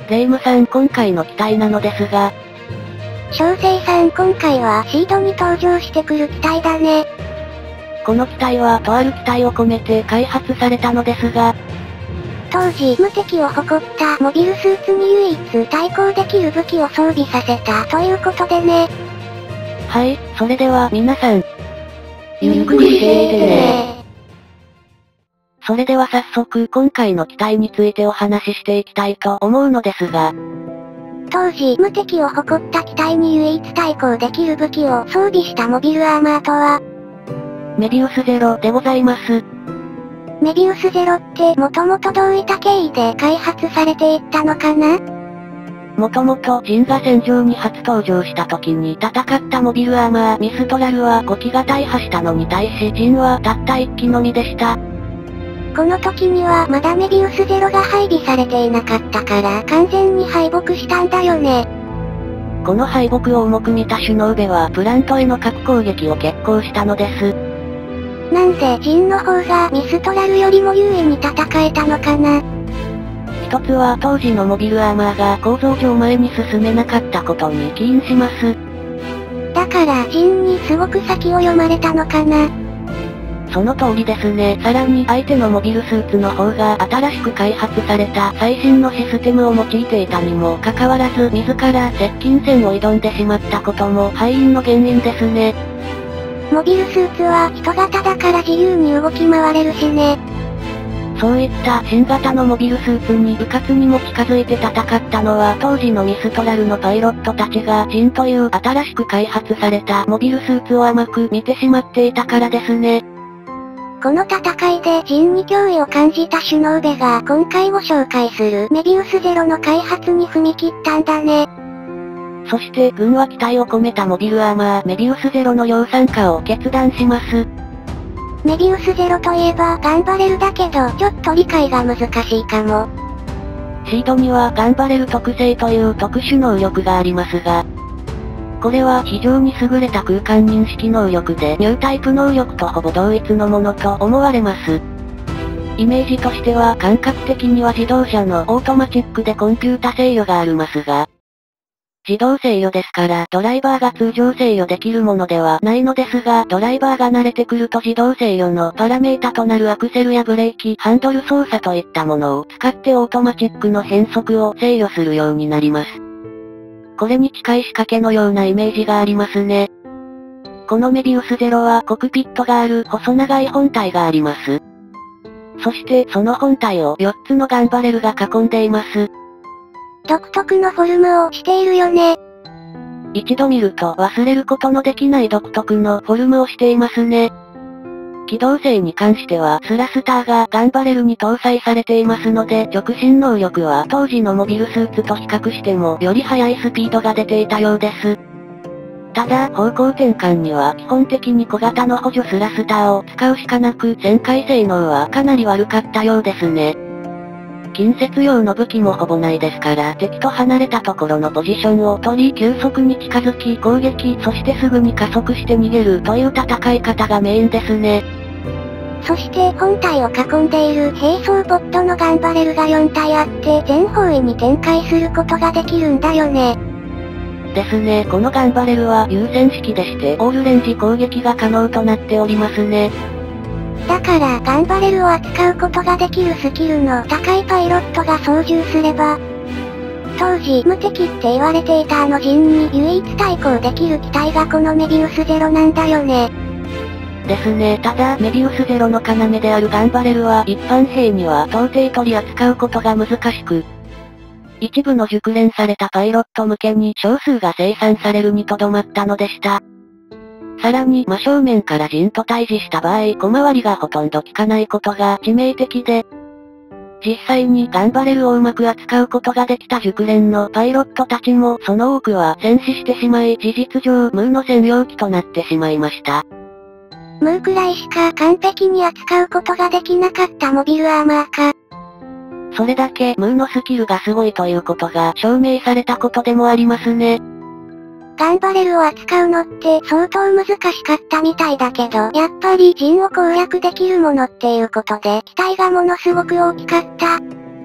霊夢さん今回の機体なのですが。 小生さん今回はシードに登場してくる機体だね。 この機体はとある期待を込めて開発されたのですが、 当時無敵を誇ったモビルスーツに唯一対抗できる武器を装備させたということでね。 はい、それでは皆さん、ゆっくりしていてね。それでは早速今回の機体についてお話ししていきたいと思うのですが、 当時無敵を誇った機体に唯一対抗できる武器を装備したモビルアーマーとは、 メビウスゼロでございます。 メビウスゼロってもともとどういった経緯で開発されていったのかな？ もともとジンが戦場に初登場した時に戦ったモビルアーマーミストラルは5機が大破したのに対しジンはたった1機のみでした。 この時にはまだメビウスゼロが配備されていなかったから完全に敗北したんだよね。 この敗北を重く見たシュノーベはプラントへの核攻撃を決行したのです。 なんでジンの方がミストラルよりも優位に戦えたのかな？ 一つは当時のモビルアーマーが構造上前に進めなかったことに起因します。 だからジンにすごく先を読まれたのかな？ その通りですね。さらに相手のモビルスーツの方が新しく開発された最新のシステムを用いていたにもかかわらず自ら接近戦を挑んでしまったことも敗因の原因ですね。 モビルスーツは人型だから自由に動き回れるしね。 そういった新型のモビルスーツに迂闊にも近づいて戦ったのは当時のミストラルのパイロットたちがジンという新しく開発されたモビルスーツを甘く見てしまっていたからですね。 この戦いでジンに脅威を感じたシュノーベが今回ご紹介するメビウスゼロの開発に踏み切ったんだね。 そして軍は期待を込めたモビルアーマーメビウスゼロの量産化を決断します。 メビウスゼロといえば頑張れるだけどちょっと理解が難しいかも。 シードには頑張れる特性という特殊能力がありますが、これは非常に優れた空間認識能力でニュータイプ能力とほぼ同一のものと思われます。イメージとしては感覚的には自動車のオートマチックでコンピュータ制御がありますが、自動制御ですからドライバーが通常制御できるものではないのですが、ドライバーが慣れてくると自動制御のパラメータとなるアクセルやブレーキ、ハンドル操作といったものを使ってオートマチックの変速を制御するようになります。これに近い仕掛けのようなイメージがありますね。このメビウスゼロはコクピットがある細長い本体があります。そしてその本体を4つのガンバレルが囲んでいます。 独特のフォルムをしているよね。 一度見ると忘れることのできない独特のフォルムをしていますね。機動性に関してはスラスターがガンバレルに搭載されていますので直進能力は当時のモビルスーツと比較してもより速いスピードが出ていたようです。ただ方向転換には基本的に小型の補助スラスターを使うしかなく旋回性能はかなり悪かったようですね。近接用の武器もほぼないですから敵と離れたところのポジションを取り急速に近づき攻撃そしてすぐに加速して逃げるという戦い方がメインですね。 そして本体を囲んでいる並走ポットのガンバレルが4体あって全方位に展開することができるんだよね。 ですね。このガンバレルは優先式でしてオールレンジ攻撃が可能となっておりますね。 だからガンバレルを扱うことができるスキルの高いパイロットが操縦すれば、当時無敵って言われていたあのジンに唯一対抗できる機体がこのメビウスゼロなんだよね。 ですね。ただメビウスゼロの要であるガンバレルは一般兵には到底取り扱うことが難しく、一部の熟練されたパイロット向けに少数が生産されるにとどまったのでした。さらに真正面からジンと対峙した場合小回りがほとんど効かないことが致命的で、実際にガンバレルをうまく扱うことができた熟練のパイロットたちもその多くは戦死してしまい事実上ムーの専用機となってしまいました。 ムーくらいしか完璧に扱うことができなかったモビルアーマーか。 それだけムーのスキルがすごいということが証明されたことでもありますね。 ガンバレルを扱うのって相当難しかったみたいだけど、やっぱりジンを攻略できるものっていうことで期待がものすごく大きかった。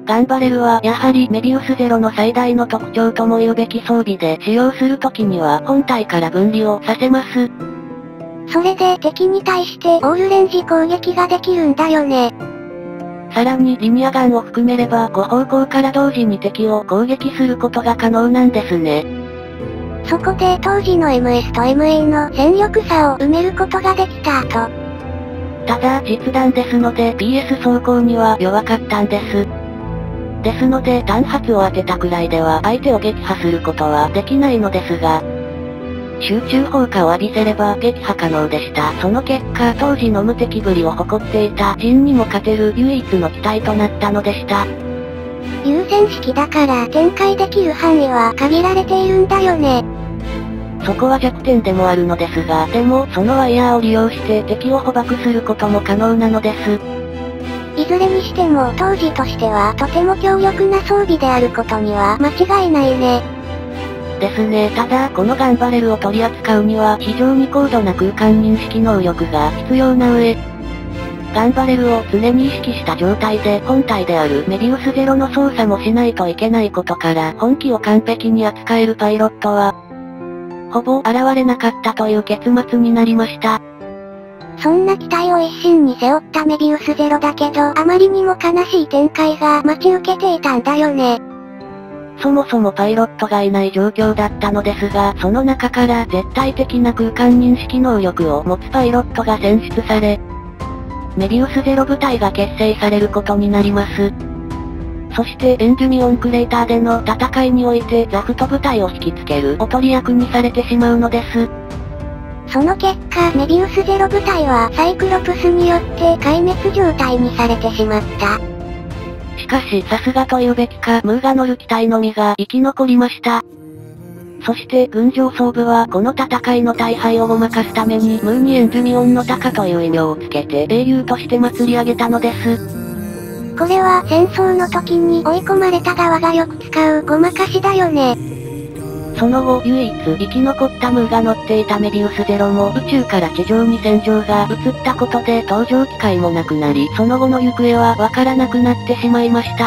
ガンバレルはやはりメビウスゼロの最大の特徴とも言うべき装備で使用するときには本体から分離をさせます。 それで敵に対してオールレンジ攻撃ができるんだよね。 さらにリニアガンを含めれば5方向から同時に敵を攻撃することが可能なんですね。 そこで当時の MS と MA の戦力差を埋めることができたと。 ただ実弾ですので PS 走行には弱かったんです。ですので単発を当てたくらいでは相手を撃破することはできないのですが、集中砲火を浴びせれば撃破可能でした。その結果当時の無敵ぶりを誇っていたジンにも勝てる唯一の機体となったのでした。 優先式だから展開できる範囲は限られているんだよね。 そこは弱点でもあるのですが、でもそのワイヤーを利用して敵を捕獲することも可能なのです。 いずれにしても当時としてはとても強力な装備であることには間違いないね。 ですね。ただこのガンバレルを取り扱うには非常に高度な空間認識能力が必要な上、ガンバレルを常に意識した状態で本体であるメビウスゼロの操作もしないといけないことから本機を完璧に扱えるパイロットは、ほぼ現れなかったという結末になりました。 そんな機体を一身に背負ったメビウスゼロだけどあまりにも悲しい展開が待ち受けていたんだよね。 そもそもパイロットがいない状況だったのですが、その中から絶対的な空間認識能力を持つパイロットが選出され、メビウスゼロ部隊が結成されることになります。そしてエンジュミオンクレーターでの戦いにおいてザフト部隊を引きつけるおとり役にされてしまうのです。 その結果、メビウスゼロ部隊はサイクロプスによって壊滅状態にされてしまった。 しかしさすがと言うべきかムーが乗る機体のみが生き残りました。そして軍上層部はこの戦いの大敗をごまかすためにムーにエンジュミオンのタカという異名をつけて英雄として祭り上げたのです。 これは戦争の時に追い込まれた側がよく使うごまかしだよね。 その後唯一生き残ったムーが乗っていたメビウスゼロも宇宙から地上に戦場が移ったことで登場機会もなくなり、その後の行方はわからなくなってしまいました。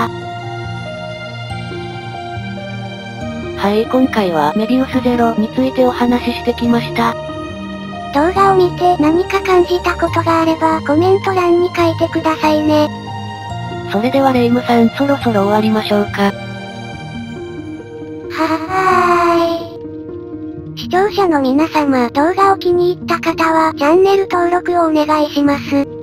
はい、今回はメビウスゼロについてお話ししてきました。 動画を見て何か感じたことがあればコメント欄に書いてくださいね。 それではレイムさんそろそろ終わりましょうか。 視聴者の皆様、動画を気に入った方はチャンネル登録をお願いします。